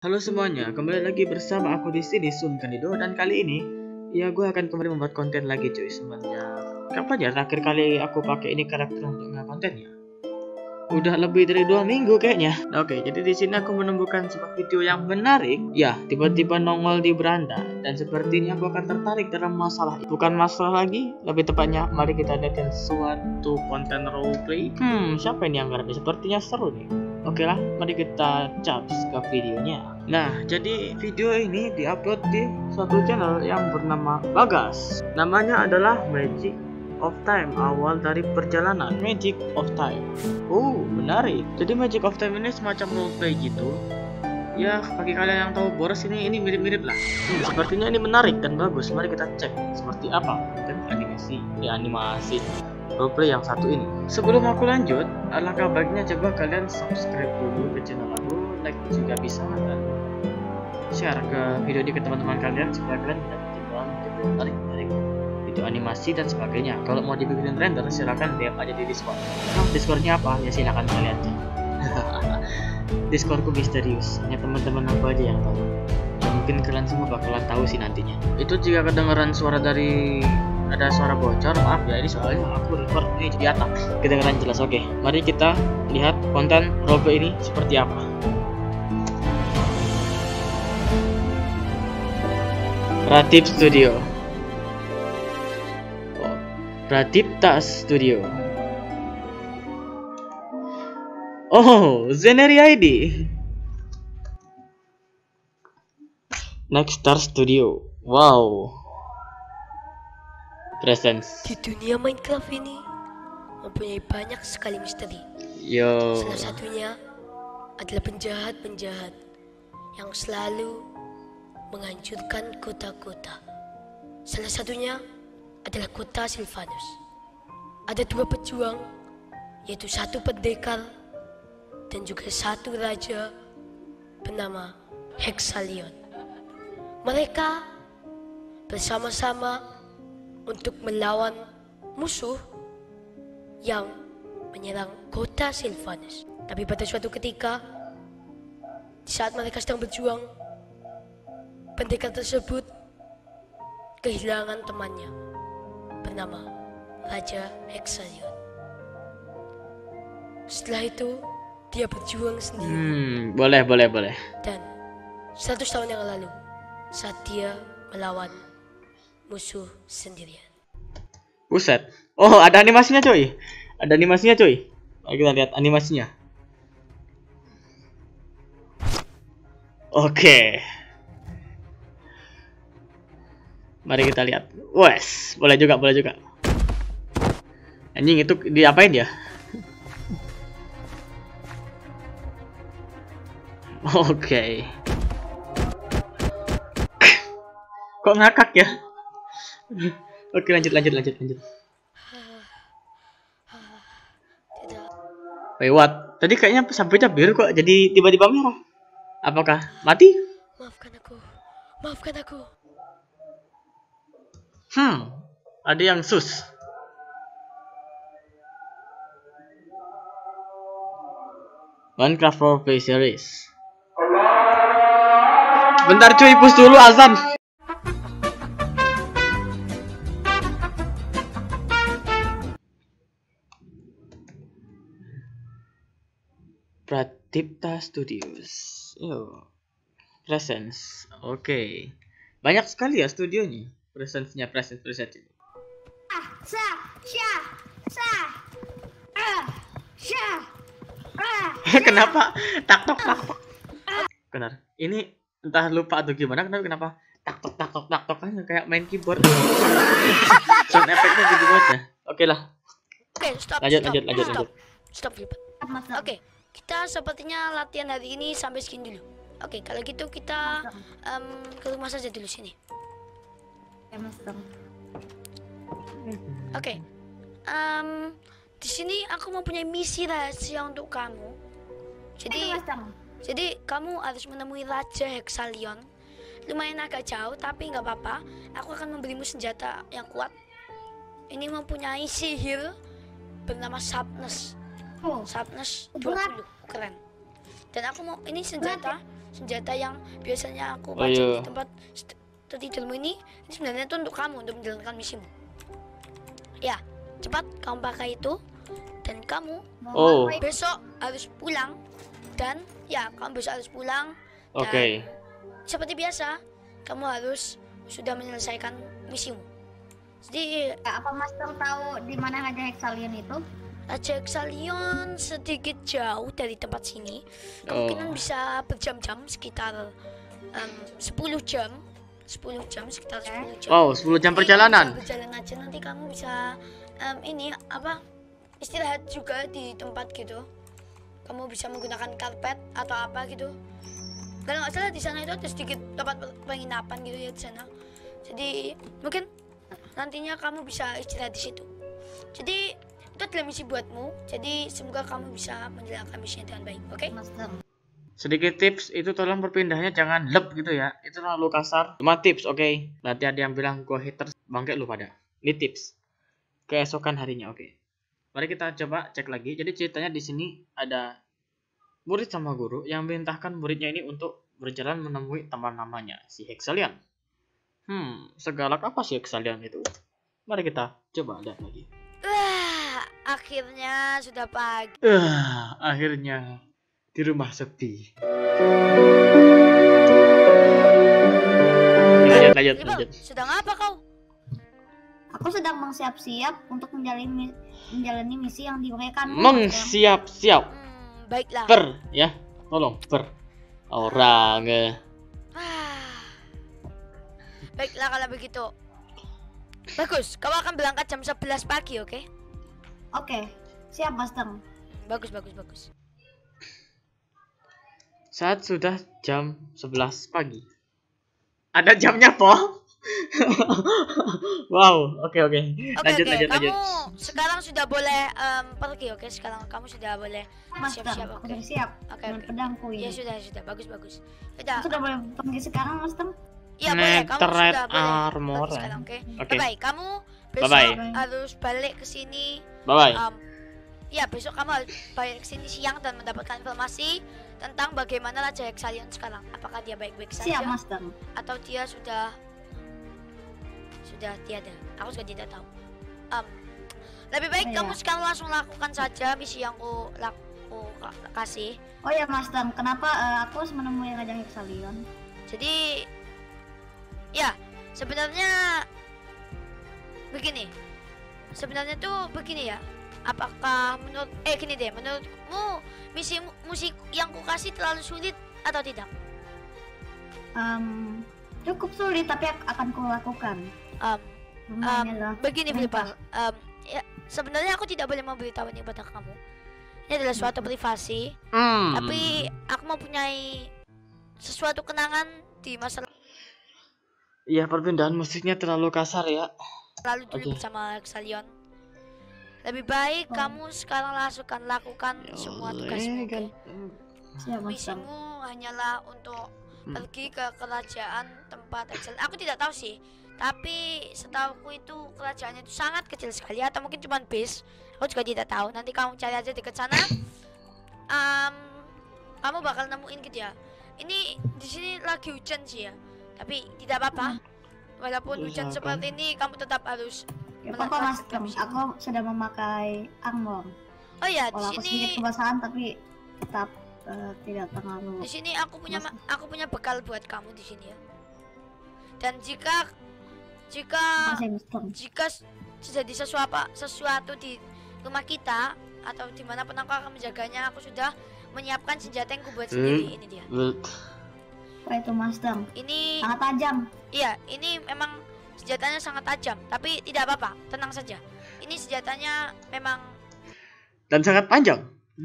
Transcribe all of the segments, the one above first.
Halo semuanya, kembali lagi bersama aku di sini Sun Kandido, dan kali ini ya gue akan kembali membuat konten lagi cuy. Sebenarnya kapan ya terakhir kali aku pakai ini karakter untuk kontennya? Udah lebih dari 2 minggu kayaknya. Nah, oke, jadi di sini aku menemukan sebuah video yang menarik. Ya, tiba-tiba nongol di beranda dan sepertinya aku akan tertarik dalam masalah. Bukan masalah lagi, lebih tepatnya mari kita lihatkan suatu konten roleplay. Siapa ini yang garapnya? Sepertinya seru nih. Oke lah, mari kita caps ke videonya. Nah, jadi video ini diupload di suatu channel yang bernama Bagas. Namanya adalah Magic of Time, awal dari perjalanan. Magic of Time. Oh, menarik. Jadi Magic of Time ini semacam roleplay gitu. Ya, bagi kalian yang tahu Boros ini mirip-mirip lah. Sepertinya ini menarik dan bagus. Mari kita cek seperti apa dan animasi roleplay yang satu ini. Sebelum aku lanjut, alangkah baiknya coba kalian subscribe dulu ke channel aku, like juga bisa, dan share ke video ini ke teman-teman kalian supaya kalian dapat bahan video menarik dari video animasi dan sebagainya. Kalau mau dibikin render, silahkan DM aja di Discord. Nah, Discordnya apa? Ya silahkan kalian cek. Discordku misterius, hanya teman-teman aku aja yang tahu. Ya, mungkin kalian semua bakalan tahu sih nantinya. Itu jika kedengaran suara dari ada suara bocor, maaf ya, ini soalnya aku record ini di atas, kedengaran jelas. Oke, mari kita lihat konten roleplay ini seperti apa. Pratip Studio. Pratipta Studio. Oh, Zeneri ID. Next Star Studio. Wow. Presence. Di dunia Minecraft ini mempunyai banyak sekali misteri. Yo. Salah satunya adalah penjahat-penjahat yang selalu menghancurkan kota-kota. Salah satunya adalah kota Sylvanus. Ada 2 pejuang, yaitu 1 pendekar dan juga 1 raja bernama Hexalion. Mereka bersama-sama untuk melawan musuh yang menyerang kota Sylvanus. Tapi pada suatu ketika, di saat mereka sedang berjuang, pendekar tersebut kehilangan temannya bernama Raja Hexalion. Setelah itu, dia berjuang sendiri. Boleh. Dan 100 tahun yang lalu, saat dia melawan musuh sendirian. Buset. Oh, ada animasinya coy. Mari kita lihat animasinya. Oke. Mari kita lihat. Wes, boleh juga. Anjing, itu diapain ya? Oke. Kok ngakak ya? Oke, lanjut. Wait, what? Tadi kayaknya sampainya biru kok jadi tiba-tiba merah. Apakah mati? Maafkan aku. Ada yang sus. Minecraft Roleplay Series. Bentar cuy, push dulu azan. Pratipta Studios. Presence. Oke. Banyak sekali ya studionya. Presence. Kenapa? Tak tok. Benar. Ini entah lupa atau gimana, kenapa tak tok kan kayak main keyboard. Sound efeknya gitu banget ya. Oke lah. Oke, stop. Stop. Oke, kita sepertinya latihan hari ini sampai segini dulu. Oke, kalau gitu kita ke rumah saja dulu sini. Oke. Di sini aku mempunyai misi rahasia untuk kamu. Jadi kamu harus menemui Raja Hexalion. Lumayan agak jauh, tapi nggak apa-apa. Aku akan memberimu senjata yang kuat. Ini mempunyai sihir bernama Sharpness. Sharpness 20. Keren. Dan aku mau ini senjata senjata yang biasanya aku Oh, pajang iya. di tempat tidurmu ini sebenarnya itu untuk kamu, untuk menjalankan misimu. Ya, cepat kamu pakai itu dan kamu Oh, besok harus pulang. Dan ya, kamu besok harus pulang. Dan oke. seperti biasa, kamu harus sudah menyelesaikan misimu. Jadi Apa Master tahu di mana Raja Hexalion itu? Raja Hexalion sedikit jauh dari tempat sini. Oh. Kemungkinan bisa berjam-jam, sekitar 10 jam. 10 jam, sekitar 10 jam. Wow, 10 jam Jadi perjalanan. kamu bisa berjalan aja, nanti kamu bisa ini apa, istirahat juga di tempat gitu. Kamu bisa menggunakan karpet atau apa gitu. Kalau nggak salah di sana itu ada sedikit tempat penginapan gitu ya di sana. Jadi mungkin nantinya kamu bisa istirahat di situ. Jadi itu adalah misi buatmu. Jadi semoga kamu bisa menjalankan misinya dengan baik. Oke? Master. Sedikit tips, itu tolong berpindahnya jangan lep gitu ya. Itu terlalu kasar. Cuma tips, oke. Nanti ada yang bilang gua haters, bangke lu pada. Ini tips. Keesokan harinya, oke. Mari kita coba cek lagi. Jadi ceritanya di sini ada murid sama guru yang memerintahkan muridnya ini untuk berjalan menemui teman namanya, si Hexalion. Segalak apa sih Hexalion itu? Mari kita coba lihat lagi. Wah, akhirnya sudah pagi. Akhirnya di rumah sepi. Lanjut. Libel, sedang apa kau? Aku sedang mensiap-siap untuk menjalani misi yang diberikan. Mengsiap-siap. Baiklah. Ya, tolong orang. Baiklah kalau begitu. Bagus, kau akan berangkat jam 11 pagi, oke? Oke, siap Master. Bagus. Saat sudah jam 11 pagi. Ada jamnya, Po? Wow, oke. Oke, Lanjut. kamu sekarang sudah boleh pergi, oke? Sekarang kamu sudah boleh Master, siap-siap, aku oke? sudah siap. Oke. Dengan pedangku Ya ini. sudah, bagus. Sudah. Aku sudah boleh pergi sekarang Master. Iya boleh, kamu Netherite sudah boleh armor, pergi sekarang, oke? Oke. Bye, kamu besok Bye-bye. harus balik ke sini. Bye. Ya, besok kamu harus balik ke sini siang dan mendapatkan informasi tentang bagaimana Raja Hexalion sekarang. Apakah dia baik-baik saja Siap Master. atau dia sudah tiada. Aku juga tidak tahu. Lebih baik Iya. kamu sekarang langsung lakukan saja misi yang aku kasih. Oh ya Master, kenapa aku harus menemui Raja Hexalion? Jadi ya, sebenarnya begini. Sebenarnya tuh begini ya. Apakah menurutmu musik yang ku kasih terlalu sulit atau tidak? Cukup sulit tapi akan kulakukan. Ini adalah Begini perintah. Flipper, ya, sebenarnya aku tidak boleh memberitahu ini kepada kamu. Ini adalah suatu privasi, tapi aku mempunyai sesuatu kenangan di masa Iya, perpindahan musiknya terlalu kasar ya. lalu dulu Oke. bersama Hexalion. Lebih baik Oh. kamu sekarang lakukan Ya semua Allah, tugasmu, kan. oke? Siap Master. Misimu hanyalah untuk pergi ke kerajaan tempat Hexalion. Aku tidak tahu sih, tapi setahuku itu kerajaannya itu sangat kecil sekali atau mungkin cuma base. Aku juga tidak tahu. Nanti kamu cari aja dekat sana. Kamu bakal nemuin gitu ya. Ini di sini lagi hujan sih ya, tapi tidak apa-apa. Walaupun hujan Usahakan. seperti ini, kamu tetap harus Ya apa Master? Aku sudah memakai armor. Oh ya, di Walau aku sedikit sini kebasahan tapi tetap tidak terlalu. di sini aku punya bekal buat kamu di sini ya. Dan jika Masih Master. jika terjadi sesuatu di rumah kita atau di mana pun aku akan menjaganya, aku sudah menyiapkan senjata yang kubuat sendiri. Ini dia. Apa itu Master? Ini Sangat tajam. iya, ini memang senjatanya sangat tajam, tapi tidak apa-apa, tenang saja. Ini senjatanya memang Dan sangat panjang.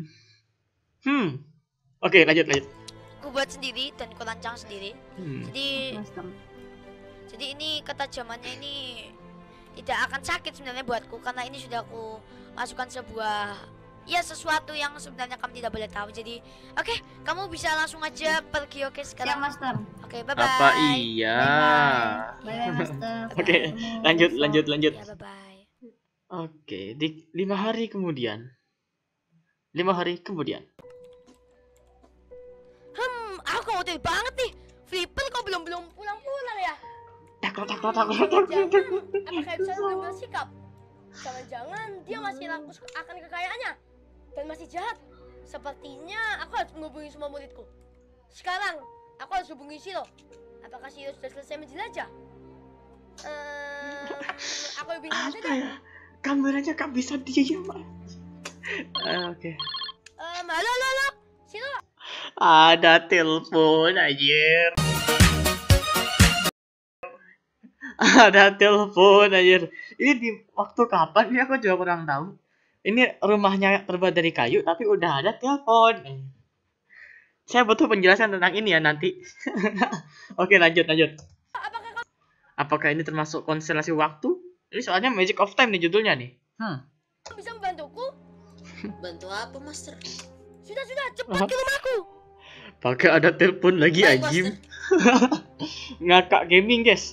Oke, lanjut. kubuat sendiri dan kurancang sendiri. Jadi Master. ini ketajamannya ini tidak akan sakit sebenarnya buatku, karena ini sudah aku masukkan sesuatu yang sebenarnya kamu tidak boleh tahu. Jadi oke, kamu bisa langsung aja pergi, oke? Siap Sekarang Master. oke, bye bye. Apa iya? Bye bye Master. Oke, lanjut. Ya, bye bye. Oke, di 5 hari kemudian. 5 hari kemudian. Aku khawatir banget nih. Flipper kok belum pulang ya? Takut. Apakah Epsilon belum bersikap? Jangan-jangan dia masih rakus akan kekayaannya dan masih jahat. Sepertinya aku harus menghubungi semua muridku. Sekarang aku harus hubungi Shiro. Apakah Shiro sudah selesai menjelajah? Aku bingung aja Apa deh. ya? Kameranya gak bisa diam. Oke. Halo, Shiro. Ada telepon anjir. Ada telepon anjir. Ini di waktu kapan nih aku juga kurang tahu. Ini rumahnya terbuat dari kayu tapi udah ada telepon. Saya butuh penjelasan tentang ini ya nanti. Oke, lanjut. Apakah ini termasuk konstelasi waktu? Ini soalnya Magic of Time nih judulnya nih. Bisa membantuku? Bantu apa, Master? Sudah, cepat ke rumahku. Pakai ada telepon lagi Baik, anjing. Ngakak gaming, guys.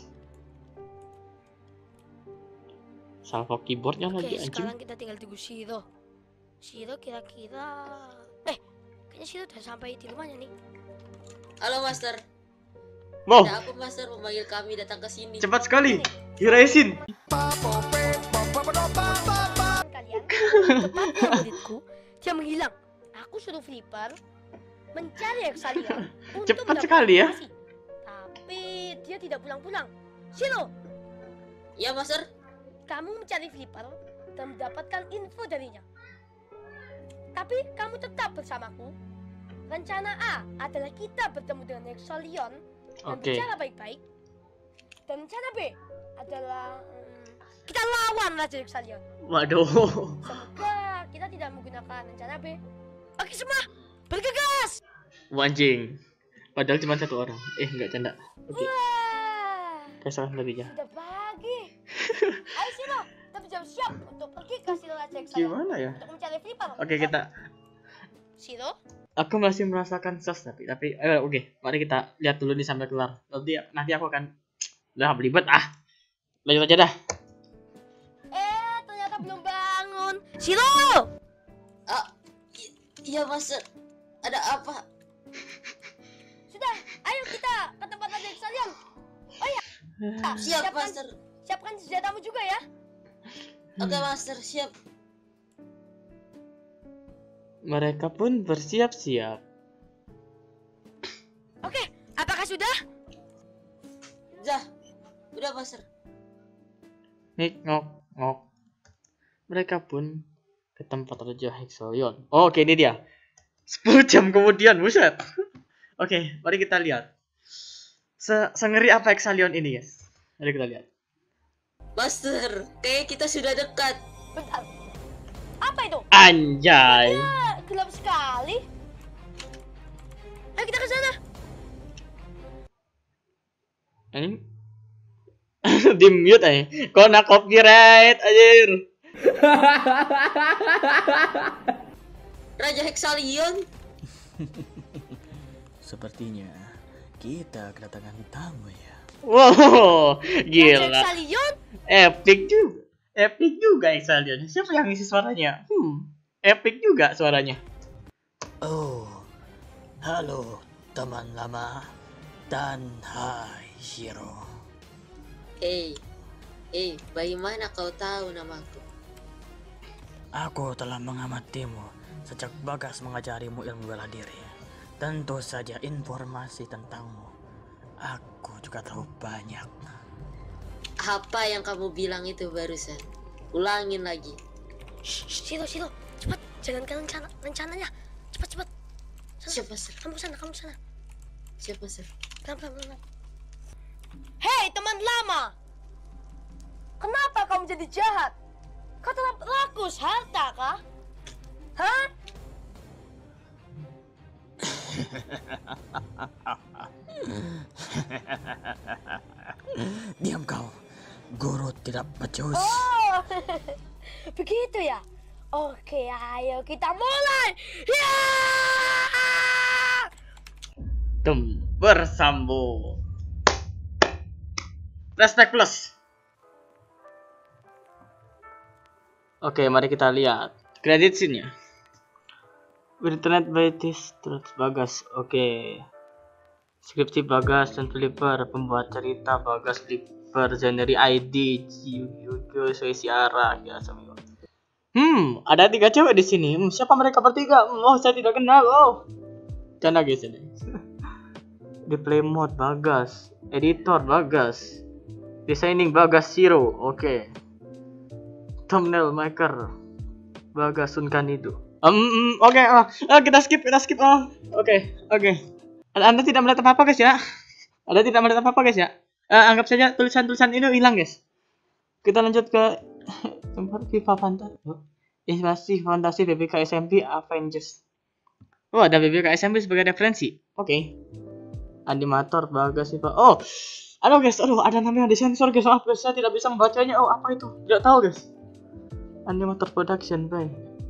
Salvo keyboardnya lagi anjing. Sekarang kita tinggal tunggu Shiro. Shiro kira-kira kayaknya Shiro udah sampai di rumahnya nih. Halo, Master. Wow, Ada apa, Master memanggil kami datang ke sini? cepat sekali. Hiraisin. Kalian tepatnya muridku, dia menghilang. Aku suruh Flipper mencari Exalion untuk Cepat mendapatkan sekali ya. informasi. Tapi dia tidak pulang-pulang. Shiro, Ya, Master. kamu mencari Flipper dan mendapatkan info darinya. Tapi kamu tetap bersamaku. Rencana A adalah kita bertemu dengan Exalion dan Oke. bicara baik-baik. Dan rencana B adalah kita lawan Raja Exalion. Waduh. Semoga kita tidak menggunakan rencana B. Oke semua, bergegas! Anjing. Padahal cuma satu orang. Enggak canda. Oke. Wah, Kesalahan lebihnya. sudah pagi. Ayo Shiro, kita bersiap untuk pergi ke Shiro Raja Exalion Gimana ya? untuk mencari Flipper. Oke, kita. Shiro, Aku masih merasakan sos tapi oke. Mari kita lihat dulu nih sampai kelar. Nanti aku akan udah belibet ah. Lanjut aja dah. ternyata belum bangun. Shiro! Iya, Master. Ada apa? Sudah, ayo kita ke tempat Raja Exalion. Oh iya, Siap, Master. siapkan senjatamu juga ya. Oke, Master. Siap. Mereka pun bersiap-siap. Oke, apakah sudah? Dah. Udah, Master. Ngok. Mereka pun ke tempat Raja Hexalion. Oh, oke, ini dia. 10 jam kemudian, buset. Oke, mari kita lihat. Sengeri apa Hexalion ini, guys? Mari kita lihat. Master, kayak kita sudah dekat. Bentar. Apa itu? Anjay. Gelap sekali. Ayo kita ke sana. Ini di mute aja. Kok nak copyright anjir. Raja Hexalion. Sepertinya kita kedatangan tamu ya. Wow, Raja gila. Exalion? Epic juga Hexalion. Siapa yang ngisi suaranya? Epic juga suaranya. Oh, halo teman lama dan hai Shiro. Bagaimana kau tahu namaku? Aku telah mengamatimu sejak Bagas mengajarimu ilmu bela diri. Tentu saja informasi tentangmu aku juga tahu banyak. Apa yang kamu bilang itu barusan? Ulangin lagi. Shiro, cepat, jalankan rencananya. Cepat. Sana. Siap, Master. Kamu ke sana. Siap, Master. Pelan. Hei, teman lama. Kenapa kamu jadi jahat? Kau telah rakus harta kah? Hah? Diam kau, guru tidak becus. Oh, begitu ya? Oke, ayo kita mulai. Ya! Bersambung. Respect plus. Oke, mari kita lihat credit scene-nya. Internet by this Bagas. Oke. Skripsi Bagas dan Flipper, pembuat cerita Bagas Flipper, genre ID, Yugo, Soisi Ara, ya sama. Ada 3 cewek di sini. Siapa mereka bertiga? Oh, saya tidak kenal. Oh, canda guys ini. Di play mode Bagas, editor Bagas, designing Bagas Zero, oke. Thumbnail maker Bagas Sunkanido. Oke. Kita skip. Oke. Anda tidak melihat apa-apa guys ya? Anggap saja tulisan-tulisan ini hilang guys. Kita lanjut ke tempat FIFA Fantasi. Inspirasi Fantasi BBK SMP Avengers. Oh, ada BBK SMP sebagai referensi. Oke. Animator Bagas FIFA. Oh, halo guys. Ada namanya disensor guys. Maaf guys, saya tidak bisa membacanya. Oh, apa itu? Tidak tahu guys. Animator Production by.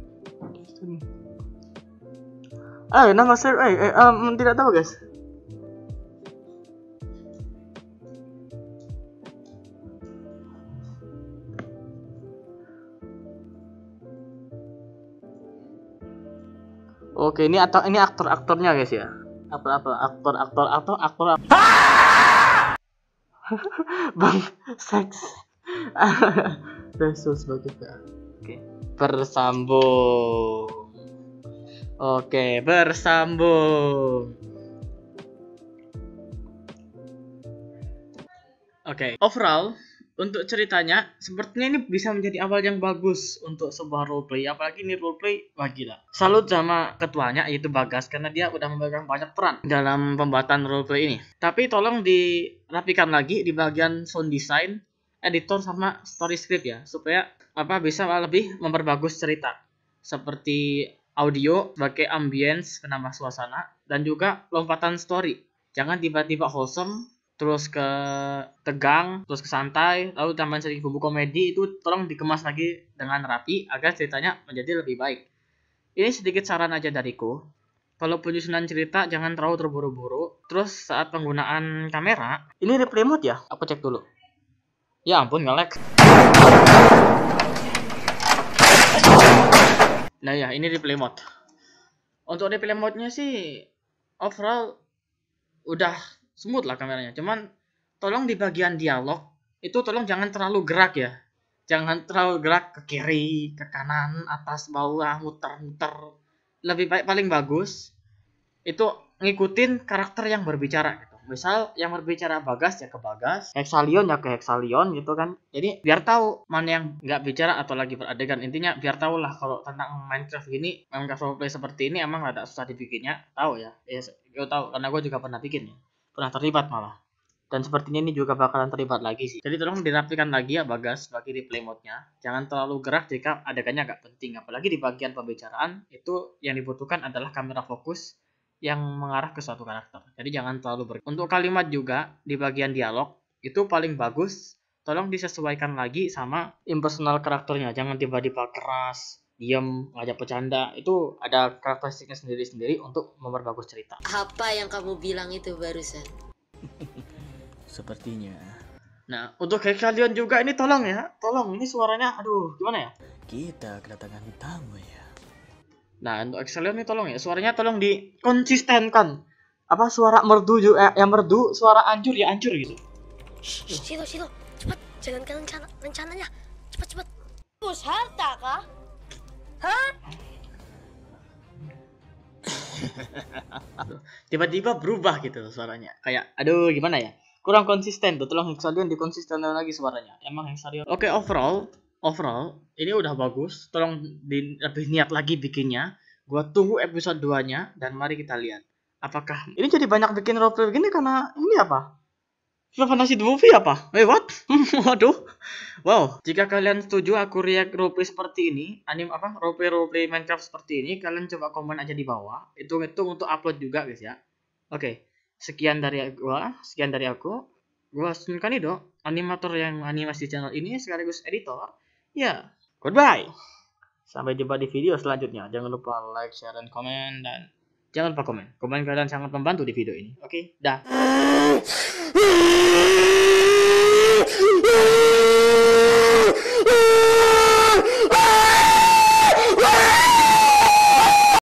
Nama saya tidak tahu guys. Oke, ini aktor-aktornya guys ya. Aktor. Bang seks. Besos sebagai Oke. Bersambung. Oke, overall untuk ceritanya sepertinya ini bisa menjadi awal yang bagus untuk sebuah roleplay, apalagi ini roleplay. Wah gila, salut sama ketuanya yaitu Bagas karena dia udah memegang banyak peran dalam pembuatan roleplay ini. Tapi tolong dirapikan lagi di bagian sound design, editor sama story script ya, supaya bisa lebih memperbagus cerita, seperti audio sebagai ambience penambah suasana dan juga lompatan story. Jangan tiba-tiba wholesome terus ke tegang, terus ke santai, lalu tambahan sedikit bumbu komedi. Itu tolong dikemas lagi dengan rapi agar ceritanya menjadi lebih baik. Ini sedikit saran aja dariku. Kalau penyusunan cerita jangan terlalu terburu-buru. Terus saat penggunaan kamera, ini replay mode ya? Aku cek dulu. Ya ampun, nge-lag. Nah ya, ini replay mode. Untuk replay mode-nya sih overall udah smooth lah kameranya, cuman tolong di bagian dialog itu tolong jangan terlalu gerak ya, jangan terlalu gerak ke kiri, ke kanan, atas, bawah, muter-muter. Lebih baik, paling bagus itu ngikutin karakter yang berbicara gitu. Misal yang berbicara Bagas ya ke Bagas, Hexalion ya ke Hexalion gitu kan. Jadi biar tahu mana yang nggak bicara atau lagi beradegan. Intinya biar tahu lah kalau tentang Minecraft gini, Minecraft roleplay seperti ini emang ada susah dibikinnya, tahu ya. Gue tahu karena gue juga pernah bikin ya. Pernah terlibat malah, dan sepertinya ini juga bakalan terlibat lagi sih. Jadi tolong dirapikan lagi ya Bagas bagi replay mode-nya. Jangan terlalu gerak jika adegannya agak penting, apalagi di bagian pembicaraan itu yang dibutuhkan adalah kamera fokus yang mengarah ke suatu karakter. Jadi jangan terlalu untuk kalimat juga di bagian dialog itu paling bagus tolong disesuaikan lagi sama impersonal karakternya. Jangan tiba-tiba keras, diam, ngajak bercanda. Itu ada karakteristiknya sendiri-sendiri untuk memperbagus cerita. Apa yang kamu bilang itu barusan? Sepertinya. Nah, untuk kalian juga ini tolong ya. Tolong, ini suaranya aduh, gimana ya? Kita kedatangan tamu ya. Nah, untuk Excelion ini tolong ya. Suaranya tolong dikonsistenkan. Suara merdu juga yang merdu, suara hancur ya hancur gitu. Silo, cepat jalankan rencananya. Cepat. Bus harta kah? Hah? Tiba-tiba berubah gitu suaranya. Kayak aduh gimana ya? Kurang konsisten tuh. Tolong Hexalion dikonsistenkan lagi suaranya. Emang Hexalion. Oke, overall ini udah bagus. Tolong lebih niat lagi bikinnya. Gua tunggu episode 2-nya dan mari kita lihat. Apakah ini jadi banyak bikin roleplay begini karena ini apa? Final Fantasy The Movie apa? What? Waduh. Wow, jika kalian setuju aku react roleplay seperti ini, roleplay Minecraft seperti ini, kalian coba komen aja di bawah. Hitung-hitung untuk upload juga guys ya. Oke. Sekian dari aku. Gua Sunkanido, animator yang animasi channel ini sekaligus editor. Ya, goodbye. Sampai jumpa di video selanjutnya. Jangan lupa like, share, dan komen. Dan jangan lupa komen. Komen kalian sangat membantu di video ini. Oke, dah.